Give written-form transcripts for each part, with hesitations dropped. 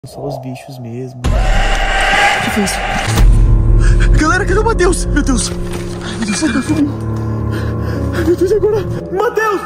Só os bichos mesmo. O que foi isso? Galera, cadê o Matheus? Meu Deus! Ai, meu Deus, Matheus sumiu! Ai, meu Deus, agora! Matheus!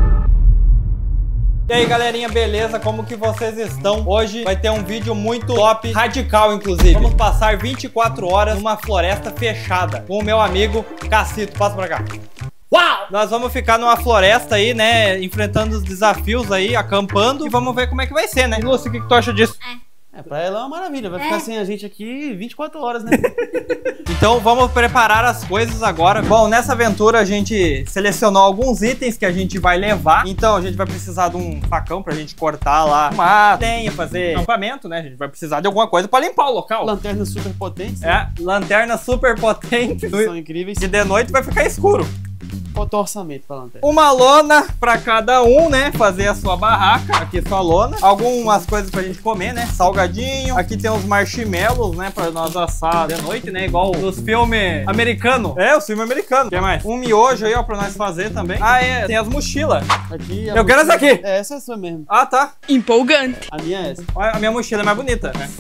E aí, galerinha, beleza? Como que vocês estão? Hoje vai ter um vídeo muito top, radical inclusive. Vamos passar 24 horas numa floresta fechada com o meu amigo Cassito. Passa pra cá. Uau! Nós vamos ficar numa floresta aí, né? Enfrentando os desafios aí, acampando. E vamos ver como é que vai ser, né? Lúcia, o que tu acha disso? Pra ela é uma maravilha. Vai ficar sem a gente aqui 24 horas, né? Então vamos preparar as coisas agora. Bom, nessa aventura a gente selecionou alguns itens que a gente vai levar. Então a gente vai precisar de um facão pra gente cortar lá uma lenha, fazer acampamento, né? A gente vai precisar de alguma coisa pra limpar o local. Lanternas super potentes. É, lanternas super potentes. São incríveis. E de noite vai ficar escuro. Faltou orçamento pra lanterna. Uma lona pra cada um, né? Fazer a sua barraca. Aqui sua lona. Algumas coisas pra gente comer, né? Salgadinho. Aqui tem uns marshmallows, né? Pra nós assar de noite, né? Igual nos filmes americanos. É, o filme americano. O que mais? Um miojo aí, ó, pra nós fazer também. Ah, é. Tem as mochilas. Aqui, Eu quero essa aqui. É, essa é a sua mesmo. Ah, tá. Empolgante. A minha é essa. Olha, a minha mochila é mais bonita, né?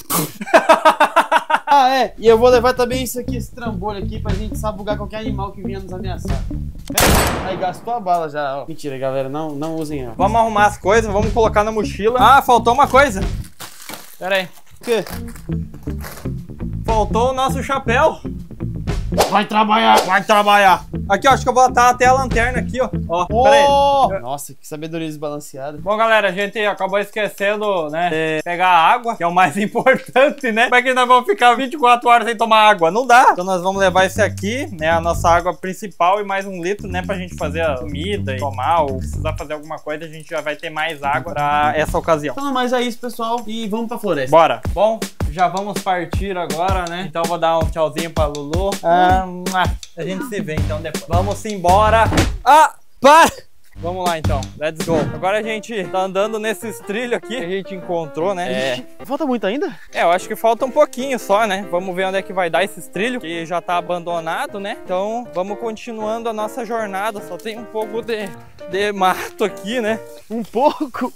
Ah, é. E eu vou levar também isso aqui, esse trambolho aqui, pra gente sabugar qualquer animal que venha nos ameaçar. Aí gastou a bala já, ó. Mentira, galera. Não usem ela. Vamos arrumar as coisas, vamos colocar na mochila. Ah, faltou uma coisa. Pera aí. O quê? Faltou o nosso chapéu. Vai trabalhar! Vai trabalhar. Aqui, ó, acho que eu vou botar até a lanterna aqui, ó. Ó, pera aí. Nossa, que sabedoria desbalanceada. Bom, galera, a gente acabou esquecendo, né, de pegar a água, que é o mais importante, né? Como é que nós vamos ficar 24 horas sem tomar água? Não dá. Então nós vamos levar esse aqui, né, a nossa água principal e mais 1 litro, né, pra gente fazer a comida e tomar ou precisar fazer alguma coisa, a gente já vai ter mais água pra essa ocasião. Então, mas é isso, pessoal. E vamos pra floresta. Bora. Bom, já vamos partir agora, né? Então eu vou dar um tchauzinho pra Lulu. A gente se vê então depois. Vamos embora. Ah, para! Vamos lá então, let's go. Agora a gente tá andando nesses trilhos aqui que a gente encontrou, né? Falta muito ainda? Eu acho que falta um pouquinho só, né? Vamos ver onde é que vai dar esses trilhos, que já tá abandonado, né? Então vamos continuando a nossa jornada. Só tem um pouco de mato aqui, né? Um pouco?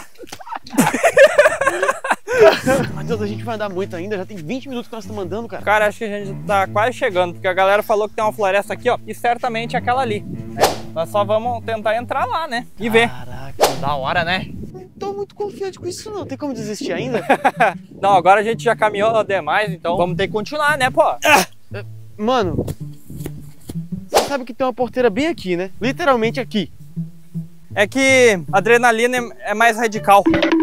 Meu Deus, a gente vai andar muito ainda. Já tem 20 minutos que nós estamos andando, cara. Cara, acho que a gente tá quase chegando, porque a galera falou que tem uma floresta aqui, ó, e certamente é aquela ali, né? Nós só vamos tentar entrar lá, né? E ver. Caraca, Da hora, né? não tô muito confiante com isso não. Tem como desistir ainda? Não, agora a gente já caminhou demais, então vamos ter que continuar, né, pô? Mano, você sabe que tem uma porteira bem aqui, né? Literalmente aqui. É que a adrenalina é mais radical.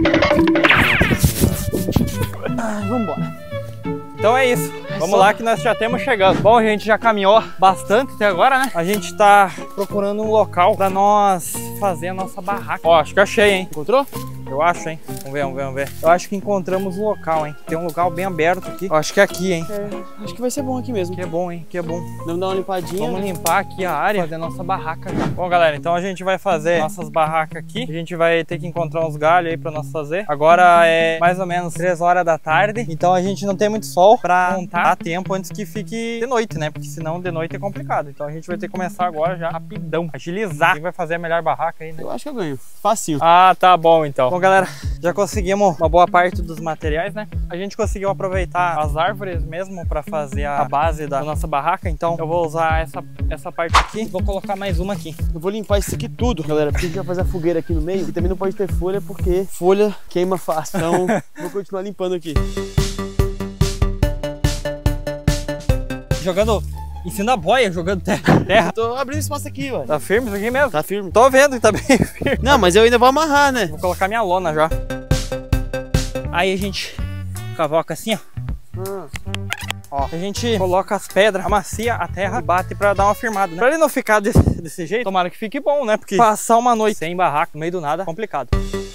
Vamos embora. Então é isso. Vamos lá que nós já estamos chegando. Bom, a gente já caminhou bastante até agora, né? A gente tá procurando um local pra nós fazer a nossa barraca. Ó, acho que achei, hein? Encontrou? Eu acho, hein? Vamos ver, vamos ver, vamos ver. Eu acho que encontramos um local, hein? Tem um local bem aberto aqui. Eu acho que é aqui, hein? Acho que vai ser bom aqui mesmo. Que é bom, hein? Que é bom. Vamos dar uma limpadinha. Vamos limpar aqui a área, fazer a nossa barraca já. Bom, galera, então a gente vai fazer nossas barracas aqui. A gente vai ter que encontrar uns galhos aí pra nós fazer. Agora é mais ou menos 3 horas da tarde, então a gente não tem muito sol pra montar a tempo antes que fique de noite, né? Porque senão de noite é complicado. Então a gente vai ter que começar agora já rapidão, agilizar. Quem vai fazer a melhor barraca aí, né? Eu acho que eu ganho. Facinho. Ah, tá bom então. Bom, galera, já conseguimos uma boa parte dos materiais, né? A gente conseguiu aproveitar as árvores mesmo para fazer a base da nossa barraca, então eu vou usar essa parte aqui, vou colocar mais uma aqui. Eu vou limpar isso aqui tudo, galera, porque a gente vai fazer a fogueira aqui no meio e também não pode ter folha porque folha queima fácil, então vou continuar limpando aqui. Jogando em cima da boia, jogando terra. Tô abrindo espaço aqui, ué. Tá firme isso aqui mesmo? Tá firme. Tô vendo que tá bem firme. Não, mas eu ainda vou amarrar, né? Vou colocar minha lona já. Aí a gente cavoca assim, ó. Ó, a gente coloca as pedras, amacia a terra e bate pra dar uma firmada, né? Pra ele não ficar desse jeito, tomara que fique bom, né? Porque passar uma noite sem barraca no meio do nada é complicado.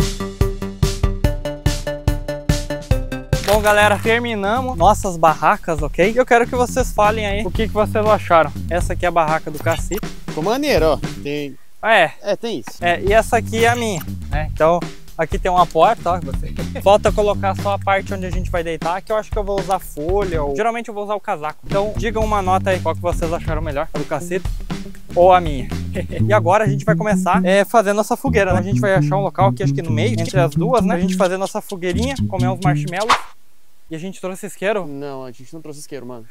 Bom, galera, terminamos nossas barracas, ok? Eu quero que vocês falem aí o que vocês acharam. Essa aqui é a barraca do Cassito. Ficou maneiro, ó. Tem... tem isso. E essa aqui é a minha, né? Então, aqui tem uma porta, ó. Falta colocar só a parte onde a gente vai deitar, que eu acho que eu vou usar folha ou... Geralmente eu vou usar o casaco. Então, digam uma nota aí, qual que vocês acharam melhor. A do Cassito. ou a minha. E agora a gente vai começar fazer nossa fogueira, né? A gente vai achar um local aqui, acho que no meio, entre as duas, né? A gente fazer nossa fogueirinha, comer uns marshmallows. E a gente trouxe isqueiro? Não, a gente não trouxe isqueiro, mano.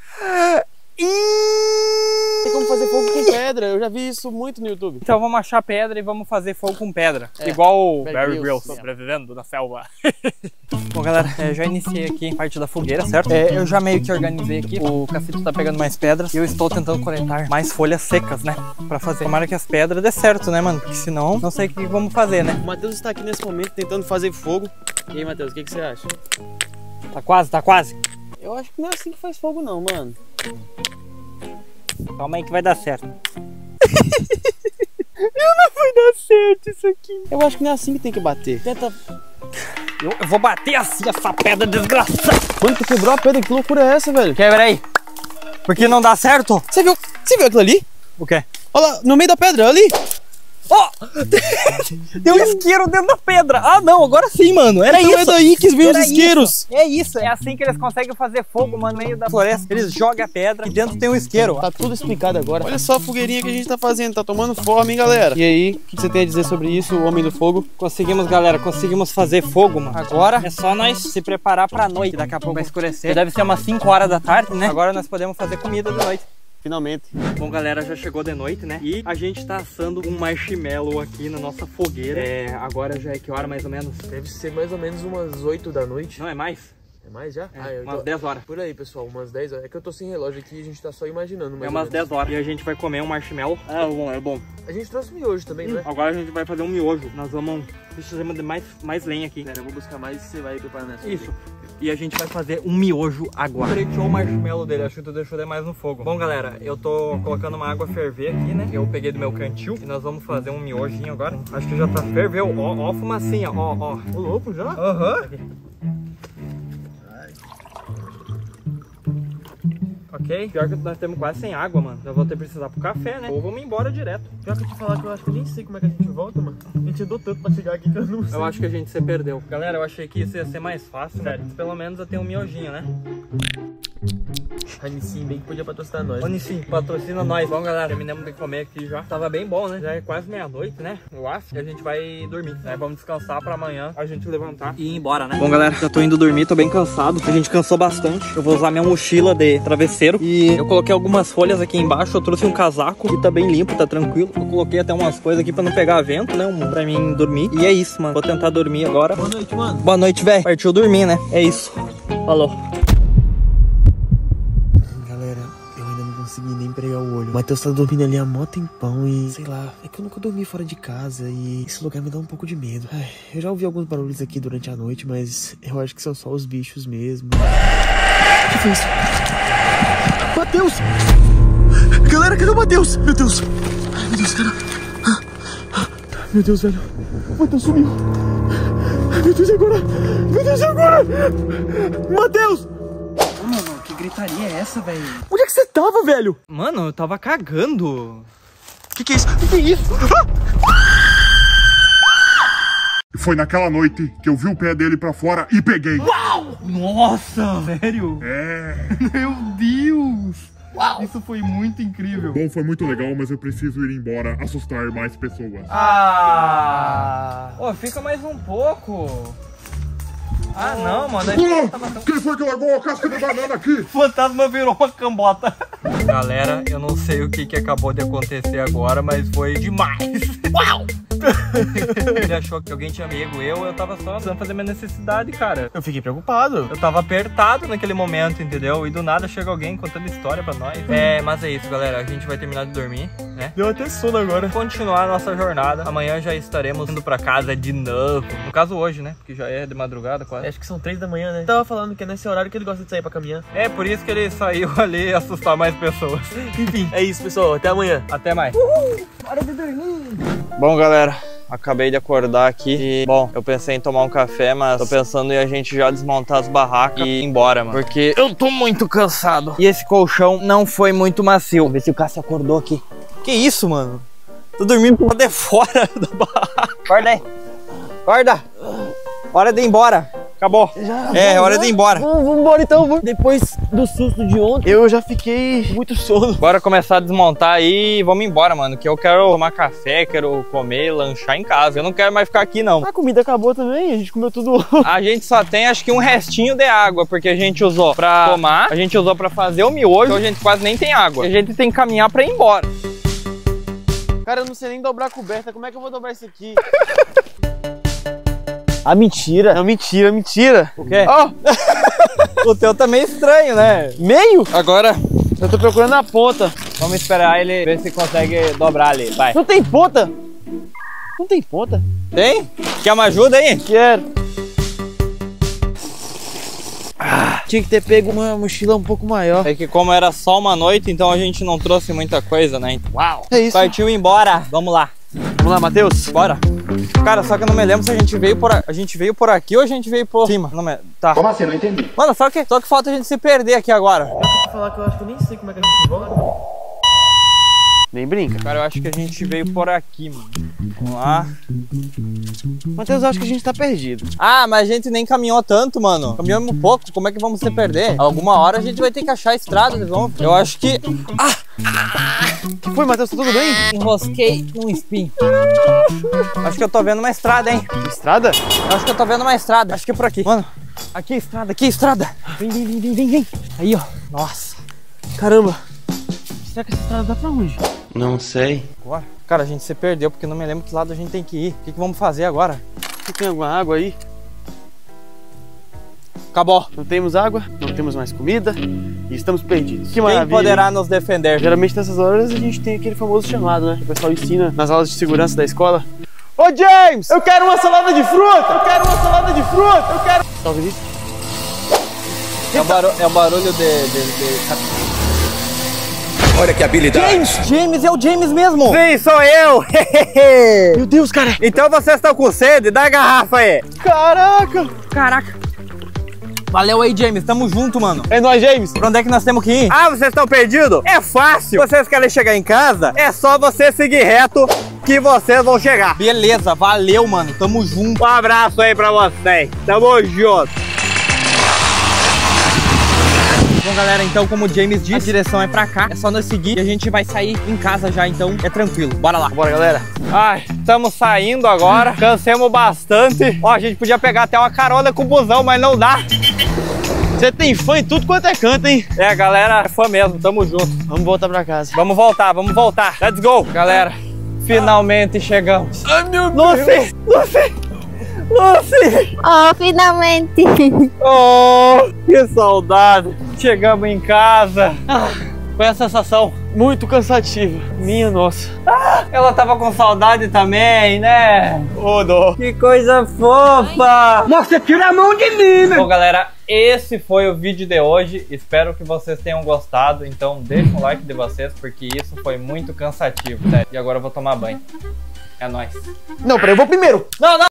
Tem como fazer fogo com pedra, eu já vi isso muito no YouTube. Então vamos achar pedra e vamos fazer fogo com pedra. Igual o Bear Grylls, sobrevivendo na selva. Bom, galera, já iniciei aqui a parte da fogueira, certo? Eu já meio que organizei aqui. O Cacito tá pegando mais pedras e eu estou tentando coletar mais folhas secas, né? Pra fazer. Tomara que as pedras dê certo, né, mano? Porque senão, não sei o que vamos fazer, né? O Matheus está aqui nesse momento tentando fazer fogo. E aí, Matheus, o que você acha? Tá quase, tá quase. Eu acho que não é assim que faz fogo não, mano. Calma aí que vai dar certo. Não vai dar certo isso aqui. Eu acho que não é assim que tem que bater. Tenta... Eu vou bater assim essa pedra desgraçada. Mano, tu quebrou a pedra, que loucura é essa, velho? Quebra aí. Porque não dá certo? Você viu aquilo ali? O quê? Olha lá, no meio da pedra, ali. Oh! Tem um isqueiro dentro da pedra. Ah, não, agora sim, mano. Era então isso. É daí que vem os isqueiros. É isso. É assim que eles conseguem fazer fogo, mano, no meio da floresta. Eles jogam a pedra e dentro tem um isqueiro. Tá tudo explicado agora. Olha só a fogueirinha que a gente tá fazendo. Tá tomando forma, hein, galera? E aí, o que você tem a dizer sobre isso, o Homem do Fogo? Conseguimos, galera. Conseguimos fazer fogo, mano. Agora é só nós se preparar pra noite. Daqui a pouco vai escurecer. Deve ser umas 5 horas da tarde, né? Agora nós podemos fazer comida de noite. Finalmente. Bom, galera, já chegou de noite, né? E a gente tá assando um marshmallow aqui na nossa fogueira. Agora já é que hora, mais ou menos? Deve ser mais ou menos umas 8 da noite. Não, é mais? É mais já? Umas 10 horas. Por aí, pessoal, umas 10 horas. É que eu tô sem relógio aqui e a gente tá só imaginando. É umas 10 horas. E a gente vai comer um marshmallow. É bom. A gente trouxe miojo também, né? Agora a gente vai fazer um miojo. Nós vamos precisar de mais lenha aqui. Pera, eu vou buscar mais e você vai preparando essa. Isso. E a gente vai fazer um miojo agora. Preteou o marshmallow dele, acho que tu deixou mais no fogo. Bom, galera, eu tô colocando uma água ferver aqui, né? Eu peguei do meu cantil e nós vamos fazer um miojinho agora. Acho que já tá ferveu. Ó a fumacinha, ó. O louco já? Aham. Ok? Pior que nós temos quase sem água, mano. Eu vou ter que precisar pro café, né? Ou vamos embora direto. Pior que eu te falar que eu acho que eu nem sei como é que a gente volta, mano. A gente andou tanto pra chegar aqui que eu não sei. Eu acho que a gente se perdeu. Galera, eu achei que isso ia ser mais fácil, sério. Pelo menos eu tenho um miojinho, né? A Nissin bem que podia patrocinar nós. Ô, Nissin, patrocina nós. Bom, galera, terminamos de comer aqui já. Tava bem bom, né? Já é quase meia-noite, né? Eu acho. E a gente vai dormir. Aí vamos descansar pra amanhã a gente levantar e ir embora, né? Bom, galera, já tô indo dormir, tô bem cansado. A gente cansou bastante. Eu vou usar minha mochila de travesseiro. E eu coloquei algumas folhas aqui embaixo. Eu trouxe um casaco que tá bem limpo, tá tranquilo. Eu coloquei até umas coisas aqui pra não pegar vento, né? Pra mim dormir. E é isso, mano. Vou tentar dormir agora. Boa noite, mano. Boa noite, velho. Partiu dormir, né? É isso. Falou. Consegui nem pregar o olho. O Matheus tá dormindo ali há mó tempão e... sei lá, é que eu nunca dormi fora de casa e esse lugar me dá um pouco de medo. Ai, eu já ouvi alguns barulhos aqui durante a noite, mas eu acho que são só os bichos mesmo. O que foi isso? Matheus! Galera, cadê o Matheus? Meu Deus! Ai, meu Deus, cara. Meu Deus, velho. O Matheus sumiu. Ai, meu Deus, e agora? Meu Deus, e agora? Matheus! Mano, que gritaria é essa, velho? Onde é que você tava, velho? Mano, eu tava cagando. Que é isso? Que é isso? Foi naquela noite que eu vi o pé dele pra fora e peguei. Uau! Nossa, sério? É. Meu Deus! Uau! Isso foi muito incrível. Bom, foi muito legal, mas eu preciso ir embora, assustar mais pessoas. Ô, fica mais um pouco. Ah, não, mano. Quem foi que largou a casca de banana aqui? O fantasma virou uma cambota. Galera, eu não sei o que acabou de acontecer agora, mas foi demais. Uau! Ele achou que alguém tinha amigo. Eu tava só precisando fazer minha necessidade, cara. Eu fiquei preocupado. Eu tava apertado naquele momento, entendeu? E do nada chega alguém contando história pra nós. Mas é isso, galera. A gente vai terminar de dormir, né? Deu até sono agora. Continuar a nossa jornada. Amanhã já estaremos indo pra casa de novo. No caso hoje, né? Porque já é de madrugada quase. Acho que são 3 da manhã, né? Tava falando que é nesse horário que ele gosta de sair pra caminhar. É por isso que ele saiu ali assustar mais pessoas. Enfim, é isso, pessoal. Até amanhã. Até mais. Hora de dormir. Bom, galera, acabei de acordar aqui e, bom, eu pensei em tomar um café, mas tô pensando em a gente já desmontar as barracas e ir embora, mano. Porque eu tô muito cansado. E esse colchão não foi muito macio. Vamos ver se o Cássio acordou aqui. Que isso, mano? Tô dormindo de fora da barraca. Acorda aí. Acorda. Hora de ir embora. Acabou. É hora de ir embora. Vamos embora então. Depois do susto de ontem, eu já fiquei muito sono. Bora começar a desmontar aí e vamos embora, mano. Que eu quero tomar café, quero comer, lanchar em casa. Eu não quero mais ficar aqui, não. A comida acabou também, a gente comeu tudo. A gente só tem, acho que um restinho de água, porque a gente usou pra tomar, a gente usou pra fazer o miojo, então a gente quase nem tem água. A gente tem que caminhar pra ir embora. Cara, eu não sei nem dobrar a coberta. Como é que eu vou dobrar isso aqui? Ah, mentira. Não, mentira, mentira. O quê? Oh. O teu tá meio estranho, né? Meio? Agora, Eu tô procurando a ponta. vamos esperar ele ver se consegue dobrar ali. Vai. Não tem ponta? Não tem ponta? Tem? Quer uma ajuda aí? Quero. Tinha que ter pego uma mochila um pouco maior. É que como era só uma noite, então a gente não trouxe muita coisa, né? Uau! É isso. Partiu embora. Vamos lá. Vamos lá, Matheus? Bora. Cara, só que eu não me lembro se a gente veio por aqui ou a gente veio por cima. Não me... Tá. Como assim? Não entendi. Mano, só que falta a gente se perder aqui agora. Eu vou falar que eu acho que eu nem sei como é que a gente volta. Nem brinca. Cara, eu acho que a gente veio por aqui, mano. Vamos lá. Matheus, eu acho que a gente tá perdido. Ah, mas a gente nem caminhou tanto, mano. Caminhamos um pouco. Como é que vamos se perder? Alguma hora a gente vai ter que achar a estrada de novo. Eu acho que... O que foi, Matheus? Tá tudo bem? Enrosquei num espinho. Acho que eu tô vendo uma estrada, hein? Estrada? Eu acho que eu tô vendo uma estrada. Acho que é por aqui. Mano, aqui é estrada, aqui é estrada. Vem, vem, vem, vem, vem, vem. Aí, ó. Nossa. Caramba. Será que essa estrada dá pra onde? Não sei. Bora. Cara, a gente se perdeu porque eu não me lembro que lado a gente tem que ir. O que vamos fazer agora? Tem alguma água aí? Acabou. Não temos água, não temos mais comida e estamos perdidos. Que Quem maravilha. poderá nos defender? Geralmente nessas horas a gente tem aquele famoso chamado, né? O pessoal ensina nas aulas de segurança da escola. Ô James, eu quero uma salada de fruta! Eu quero uma salada de fruta! Eu quero... Talvez isso. É o barulho de... Olha que habilidade. James, é o James mesmo. Sim, sou eu. Meu Deus, cara! Então vocês estão com sede? Dá a garrafa aí. Caraca! Caraca. Valeu aí, James. Tamo junto, mano. É nóis, James! Pra onde é que nós temos que ir? Ah, vocês estão perdidos? É fácil. Vocês querem chegar em casa? É só você seguir reto que vocês vão chegar. Beleza, valeu, mano. Tamo junto. Um abraço aí pra vocês. Tamo junto. Bom, galera, então como o James disse, a direção é pra cá. É só nós seguir e a gente vai sair em casa já, então é tranquilo. Bora lá. Bora, galera. Ai, estamos saindo agora. Cansemos bastante. Ó, a gente podia pegar até uma carona com o busão, mas não dá. Você tem fã em tudo quanto é canto, hein? É, galera, é fã mesmo. Tamo junto. Vamos voltar pra casa. Vamos voltar, vamos voltar. Let's go. Galera, finalmente chegamos. Ai, meu Deus. Lucy! Oh, finalmente! Oh, que saudade! Chegamos em casa. Foi a sensação. Muito cansativa. Minha nossa. Ela tava com saudade também, né? Ô, dó. Que coisa fofa! Nossa, tira a mão de mim, né? Bom, galera, esse foi o vídeo de hoje. Espero que vocês tenham gostado. Então, deixa um like de vocês, porque isso foi muito cansativo, sério. E agora eu vou tomar banho. É nóis. Não, peraí, eu vou primeiro. Não, não!